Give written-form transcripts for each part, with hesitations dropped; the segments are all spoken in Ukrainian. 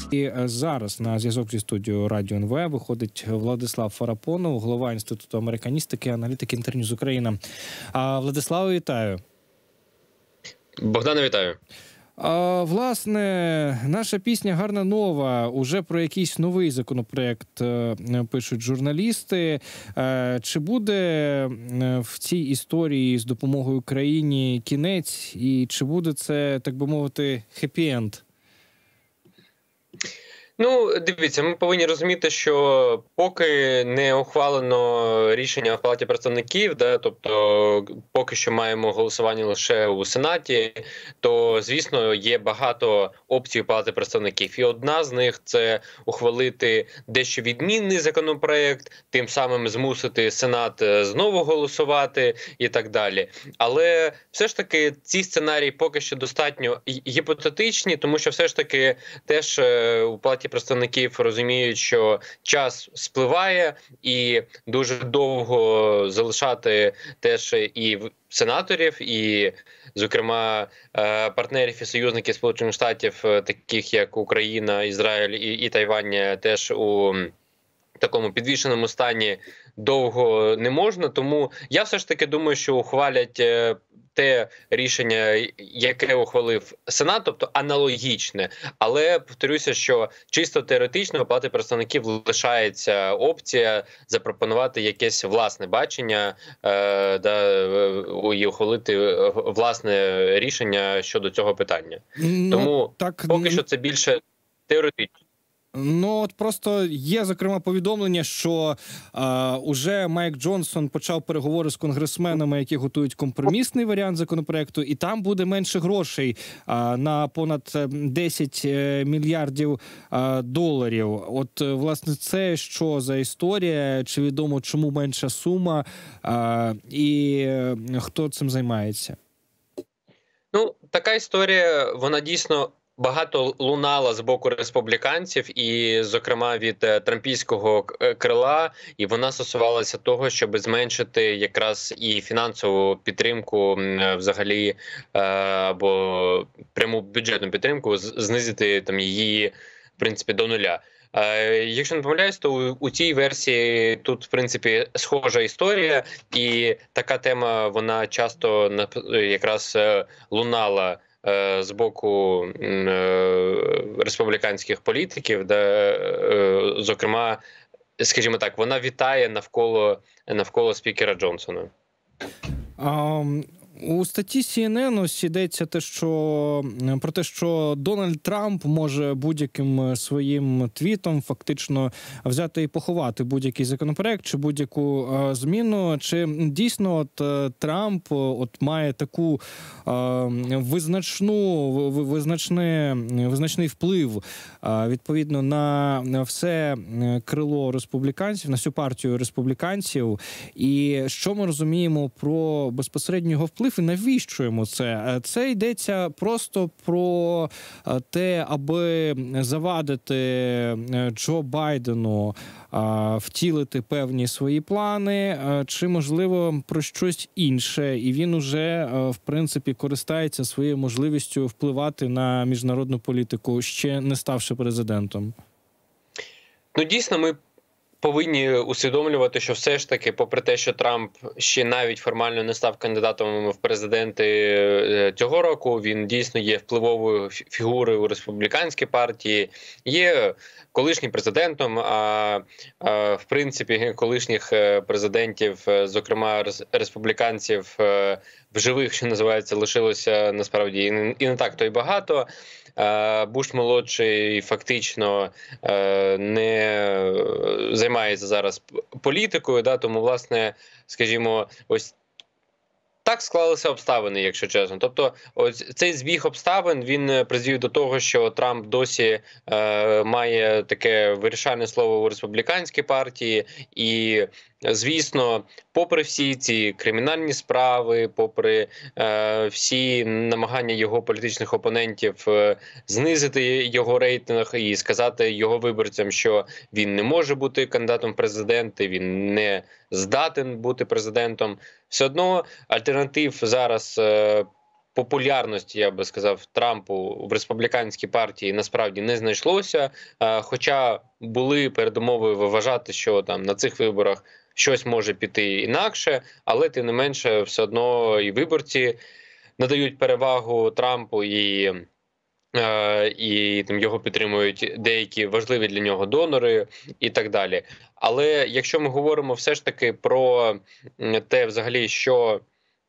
І зараз на зв'язок зі студією Радіо НВ виходить Владислав Фарапонов, голова Інституту американістики, аналітики Інтерньюз Україна. Владиславе, вітаю. Богдане, вітаю. Власне, наша пісня «Гарна нова». Уже про якийсь новий законопроект пишуть журналісти. Чи буде в цій історії з допомогою Україні кінець? І чи буде це, так би мовити, хеппі-енд? Ну, дивіться, ми повинні розуміти, що поки не ухвалено рішення в Палаті представників, тобто поки що маємо голосування лише у Сенаті, то, звісно, є багато опцій у Палати представників. І одна з них – це ухвалити дещо відмінний законопроект, тим самим змусити Сенат знову голосувати і так далі. Але все ж таки ці сценарії поки що достатньо гіпотетичні, тому що все ж таки теж у Палаті представників розуміють, що час спливає і дуже довго залишати теж і сенаторів, і, зокрема, партнерів і союзників Сполучених Штатів, таких як Україна, Ізраїль і Тайвань, теж у такому підвішеному стані довго не можна. Тому я все ж таки думаю, що ухвалять те рішення, яке ухвалив Сенат, тобто аналогічне. Але повторюся, що чисто теоретично у Палати представників лишається опція запропонувати якесь власне бачення і ухвалити власне рішення щодо цього питання. Тому поки що це більше теоретично. Ну, от просто є, зокрема, повідомлення, що уже Майк Джонсон почав переговори з конгресменами, які готують компромісний варіант законопроекту, і там буде менше грошей на понад 10 мільярдів доларів. От, власне, це що за історія? Чи відомо, чому менша сума? І хто цим займається? Ну, така історія, вона дійсно багато лунала з боку республіканців і, зокрема, від трампійського крила, і вона стосувалася того, щоб зменшити якраз і фінансову підтримку взагалі, або пряму бюджетну підтримку, знизити там її, в принципі, до нуля. Якщо не помиляюсь, то у цій версії тут, в принципі, схожа історія, і така тема, вона часто якраз лунала з боку республіканських політиків, де, зокрема, скажімо так, вона вітає навколо спікера Джонсона. У статті CNN ось йдеться про те, що Дональд Трамп може будь-яким своїм твітом фактично взяти і поховати будь-який законопроект чи будь-яку зміну. Чи дійсно от Трамп має таку визначний вплив відповідно на все крило республіканців, на всю партію республіканців? І що ми розуміємо про безпосередньо його вплив? І навіщо йому це? Це йдеться просто про те, аби завадити Джо Байдену втілити певні свої плани, чи, можливо, про щось інше. І він уже, в принципі, користається своєю можливістю впливати на міжнародну політику, ще не ставши президентом. Ну, дійсно, ми повинні усвідомлювати, що все ж таки, попри те, що Трамп ще навіть формально не став кандидатом в президенти цього року, він дійсно є впливовою фігурою у республіканській партії, є колишнім президентом, в принципі, колишніх президентів, зокрема республіканців в живих, що називається, лишилося насправді і не так то й багато. Буш-молодший фактично не займається зараз політикою, тому, власне, скажімо, ось так склалися обставини, якщо чесно. Тобто, ось цей збіг обставин, він призвів до того, що Трамп досі має таке вирішальне слово у республіканській партії. І, звісно, попри всі ці кримінальні справи, попри всі намагання його політичних опонентів знизити його рейтинг і сказати його виборцям, що він не може бути кандидатом в президенти, він не здатен бути президентом, все одно альтернатив зараз популярності, я би сказав, Трампу в республіканській партії насправді не знайшлося. Хоча були передумови вважати, що там на цих виборах щось може піти інакше, але тим не менше, все одно і виборці надають перевагу Трампу і там його підтримують деякі важливі для нього донори і так далі. Але якщо ми говоримо все ж таки про те, взагалі, що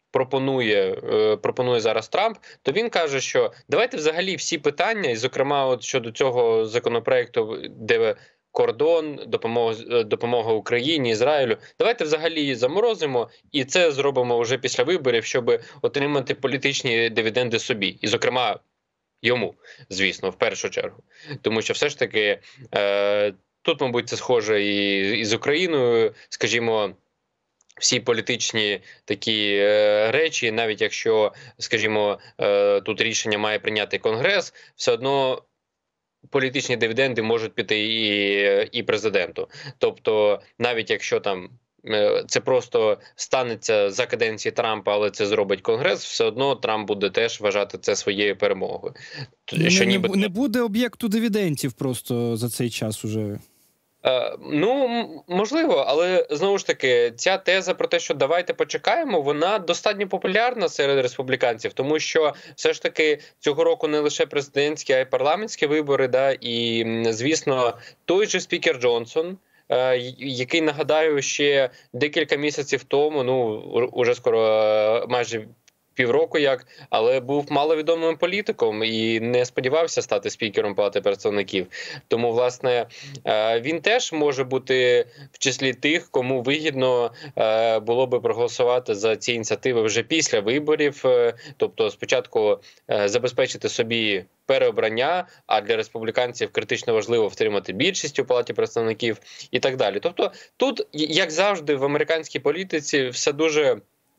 пропонує зараз Трамп, то він каже, що давайте взагалі всі питання, і зокрема от щодо цього законопроекту, де кордон, допомога Україні, Ізраїлю, давайте взагалі її заморозимо, і це зробимо вже після виборів, щоб отримати політичні дивіденди собі, і зокрема йому, звісно, в першу чергу. Тому що все ж таки тут, мабуть, це схоже і з Україною, скажімо, всі політичні такі речі, навіть якщо, скажімо, тут рішення має прийняти Конгрес, все одно політичні дивіденди можуть піти і президенту. Тобто, навіть якщо там це просто станеться за каденції Трампа, але це зробить Конгрес, все одно Трамп буде теж вважати це своєю перемогою. Що не буде об'єкту дивідендів просто за цей час уже. Ну, можливо, але знову ж таки, ця теза про те, що давайте почекаємо, вона достатньо популярна серед республіканців, тому що все ж таки цього року не лише президентські, а й парламентські вибори, да, і, звісно, той же спікер Джонсон, який, нагадаю, ще декілька місяців тому, ну, уже скоро майже півроку але був маловідомим політиком і не сподівався стати спікером Палати представників. Тому, власне, він теж може бути в числі тих, кому вигідно було би проголосувати за ці ініціативи вже після виборів. Тобто спочатку забезпечити собі переобрання, а для республіканців критично важливо втримати більшість у Палаті представників і так далі. Тобто тут, як завжди, в американській політиці все дуже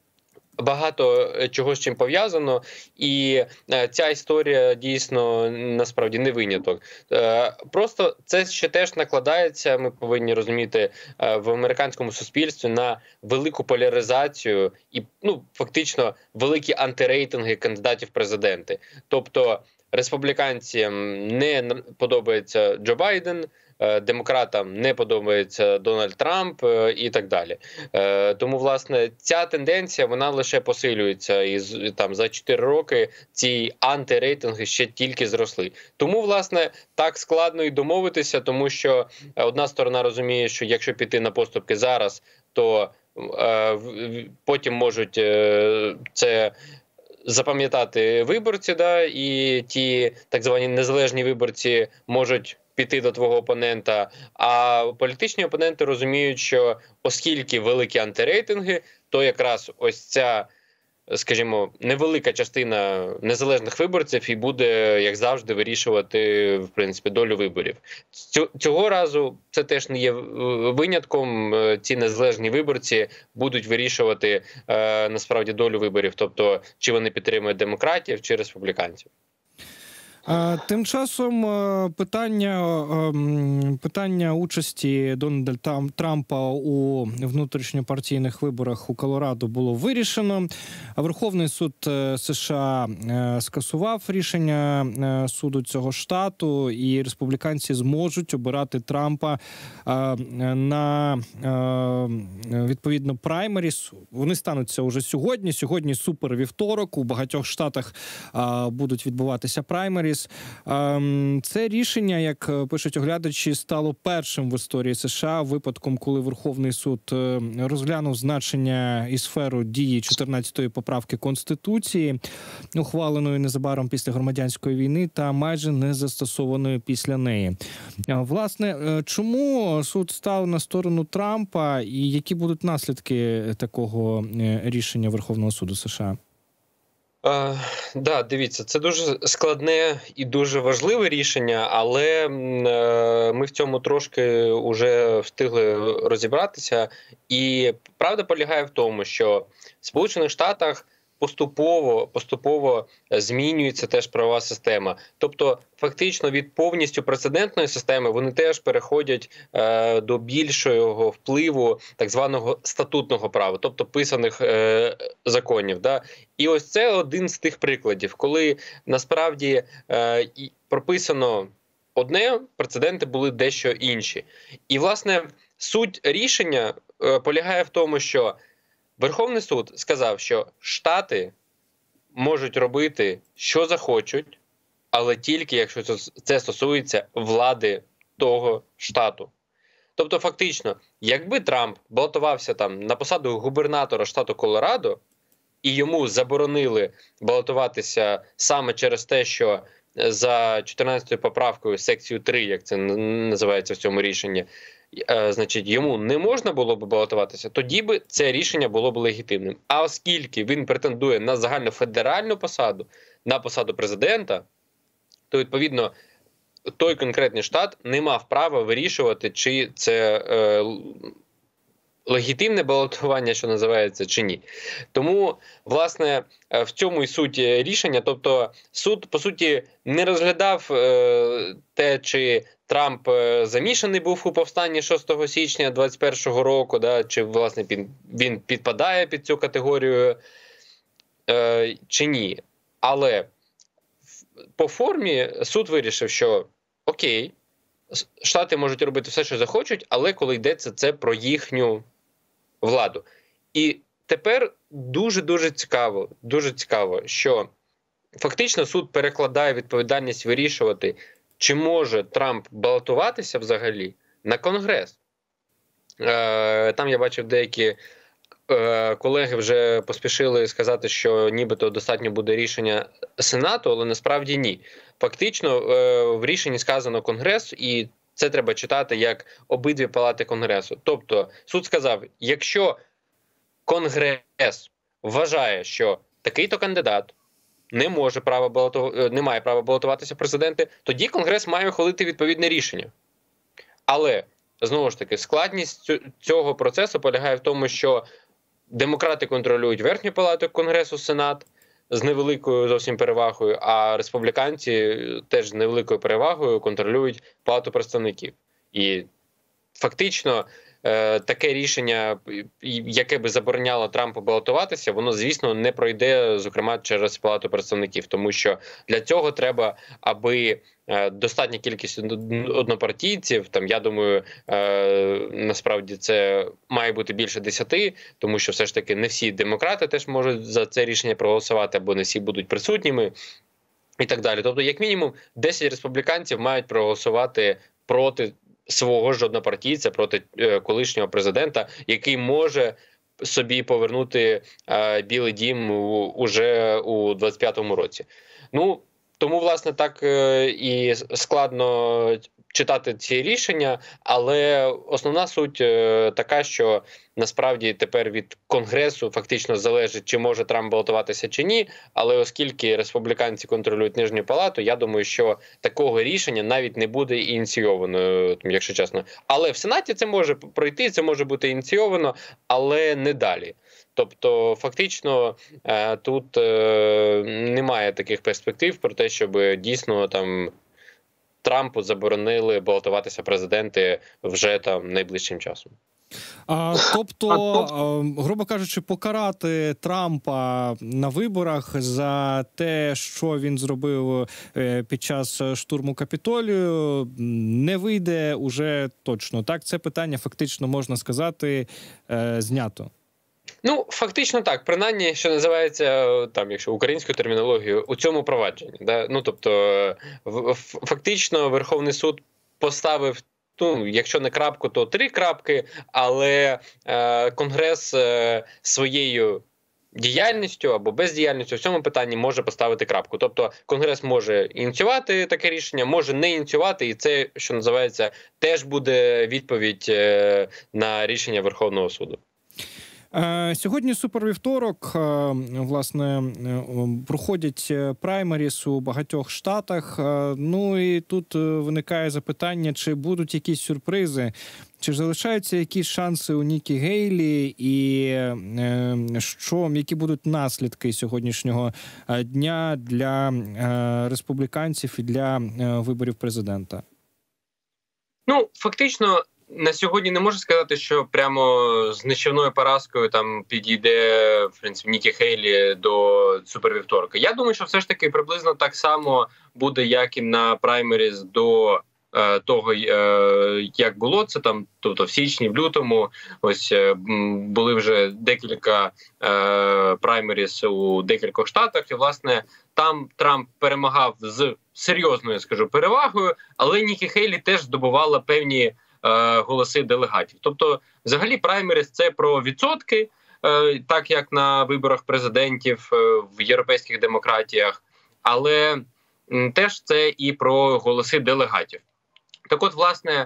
багато чого з чим пов'язано, і ця історія дійсно насправді не виняток. Просто це ще теж накладається, ми повинні розуміти, в американському суспільстві на велику поляризацію і, ну, фактично, великі антирейтинги кандидатів в президенти. Тобто республіканцям не подобається Джо Байден, демократам не подобається Дональд Трамп і так далі. Тому, власне, ця тенденція, вона лише посилюється. І там за 4 роки ці антирейтинги ще тільки зросли. Тому, власне, так складно і домовитися, тому що одна сторона розуміє, що якщо піти на поступки зараз, то потім можуть це запам'ятати виборці, да, і ті так звані незалежні виборці можуть піти до твого опонента, а політичні опоненти розуміють, що оскільки великі антирейтинги, то якраз ось ця, скажімо, невелика частина незалежних виборців і буде, як завжди, вирішувати, в принципі, долю виборів. Цього разу це теж не є винятком. Ці незалежні виборці будуть вирішувати, насправді, долю виборів. Тобто, чи вони підтримують демократів, чи республіканців. Тим часом питання участі Дональда Трампа у внутрішньопартійних виборах у Колорадо було вирішено. Верховний суд США скасував рішення суду цього штату, і республіканці зможуть обирати Трампа на, відповідно, праймеріс. Вони стануться уже сьогодні. Сьогодні супервівторок. У багатьох штатах будуть відбуватися праймеріс. Це рішення, як пишуть оглядачі, стало першим в історії США випадком, коли Верховний суд розглянув значення і сферу дії 14-ї поправки Конституції, ухваленої незабаром після громадянської війни та майже не застосованої після неї. Власне, чому суд став на сторону Трампа і які будуть наслідки такого рішення Верховного суду США? Да, дивіться, це дуже складне і дуже важливе рішення, але ми в цьому трошки вже встигли розібратися. І правда полягає в тому, що в Сполучених Штатах поступово змінюється теж правова система. Тобто, фактично, від повністю прецедентної системи вони теж переходять до більшого впливу так званого статутного права, тобто писаних законів. Да? І ось це один з тих прикладів, коли насправді прописано одне, прецеденти були дещо інші. І, власне, суть рішення полягає в тому, що Верховний суд сказав, що штати можуть робити, що захочуть, але тільки, якщо це стосується влади того штату. Тобто, фактично, якби Трамп балотувався там на посаду губернатора штату Колорадо, і йому заборонили балотуватися саме через те, що за 14-ю поправкою, секцією 3, як це називається в цьому рішенні, значить, йому не можна було б балотуватися, тоді би це рішення було б легітимним. А оскільки він претендує на загальнофедеральну посаду, на посаду президента, то, відповідно, той конкретний штат не мав права вирішувати, чи це легітимне балотування, що називається, чи ні. Тому, власне, в цьому і суть рішення. Тобто суд, по суті, не розглядав те, чи Трамп замішаний був у повстанні 6 січня 2021 року, да, чи, власне, він підпадає під цю категорію, чи ні. Але по формі суд вирішив, що окей, штати можуть робити все, що захочуть, але коли йдеться це про їхню владу. І тепер дуже цікаво, що фактично суд перекладає відповідальність вирішувати, чи може Трамп балотуватися взагалі на Конгрес. Там я бачив, деякі колеги вже поспішили сказати, що нібито достатньо буде рішення Сенату, але насправді ні. Фактично в рішенні сказано Конгрес, і це треба читати як обидві палати Конгресу. Тобто суд сказав, якщо Конгрес вважає, що такий-то кандидат не має права балотуватися в президенти, тоді Конгрес має ухвалити відповідне рішення. Але, знову ж таки, складність цього процесу полягає в тому, що демократи контролюють верхню палату Конгресу, Сенат, з невеликою зовсім перевагою, а республіканці теж з невеликою перевагою контролюють Палату представників. І фактично таке рішення, яке би забороняло Трампу балотуватися, воно, звісно, не пройде, зокрема, через Палату представників, тому що для цього треба, аби достатня кількість однопартійців, там, я думаю, насправді це має бути більше 10, тому що все ж таки не всі демократи теж можуть за це рішення проголосувати, або не всі будуть присутніми і так далі. Тобто, як мінімум, 10 республіканців мають проголосувати проти свого ж однопартійця, проти колишнього президента, який може собі повернути Білий дім уже у 25-му році. Ну, тому, власне, так і складно читати ці рішення, але основна суть така, що насправді тепер від Конгресу фактично залежить, чи може Трамп балотуватися чи ні, але оскільки республіканці контролюють нижню палату, я думаю, що такого рішення навіть не буде ініційовано, якщо чесно. Але в Сенаті це може пройти, це може бути ініційовано, але не далі. Тобто, фактично, тут немає таких перспектив про те, щоб дійсно там Трампу заборонили балотуватися президенти вже там найближчим часом. Тобто, грубо кажучи, покарати Трампа на виборах за те, що він зробив під час штурму Капітолію, не вийде уже точно. Так, це питання фактично, можна сказати, знято. Ну, фактично так, принаймні, що називається, там, якщо українською термінологією, у цьому провадженні. Да? Ну, тобто, фактично, Верховний суд поставив, ну, якщо не крапку, то 3 крапки, але Конгрес своєю діяльністю або бездіяльністю в цьому питанні може поставити крапку. Тобто, Конгрес може ініціювати таке рішення, може не ініціювати, і це, що називається, теж буде відповідь на рішення Верховного суду. Сьогодні супервівторок, власне, проходять праймеріс у багатьох штатах. Ну і тут виникає запитання, чи будуть якісь сюрпризи, чи залишаються якісь шанси у Нікі Гейлі, і які будуть наслідки сьогоднішнього дня для республіканців і для виборів президента? Ну, фактично, на сьогодні не можу сказати, що прямо з нищівною поразкою там підійде, в принципі, Нікі Гейлі до супервівторка. Я думаю, що все ж таки приблизно так само буде, як і на праймеріс до того, як було це там, тобто в січні, в лютому, ось були вже декілька праймеріс у декількох штатах, і, власне, там Трамп перемагав з серйозною, скажу, перевагою, але Нікі Гейлі теж здобувала певні голоси делегатів. Тобто, взагалі, праймеріс – це про відсотки, так як на виборах президентів в європейських демократіях, але теж це і про голоси делегатів. Так от, власне,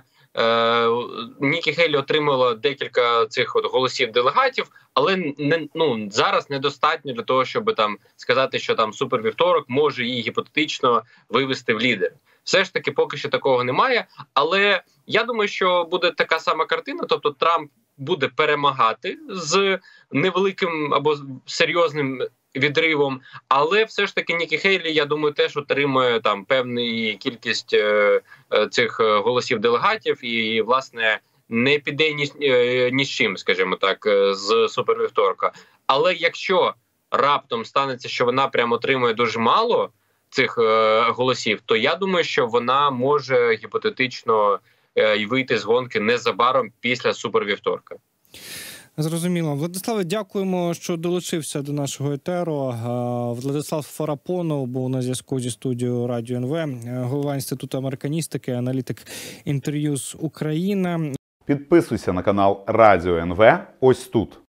Нікі Гейлі отримала декілька цих голосів делегатів, але зараз недостатньо для того, щоб там сказати, що там супервівторок може її гіпотетично вивести в лідер. Все ж таки, поки що такого немає, але я думаю, що буде така сама картина, тобто Трамп буде перемагати з невеликим або серйозним відривом, але все ж таки Нікі Гейлі, я думаю, теж отримує там певну кількість цих голосів делегатів і, власне, не піде ні з чим, скажімо так, з супервівторка. Але якщо раптом станеться, що вона прямо отримує дуже мало цих голосів, то я думаю, що вона може гіпотетично й вийти з гонки незабаром після супервівторка. Зрозуміло. Владиславе, дякуємо, що долучився до нашого етеру. Владислав Фарапонов був на зв'язку зі студією Радіо НВ, голова Інституту американістики, аналітик Інтерв'юз Україна. Підписуйся на канал Радіо НВ ось тут.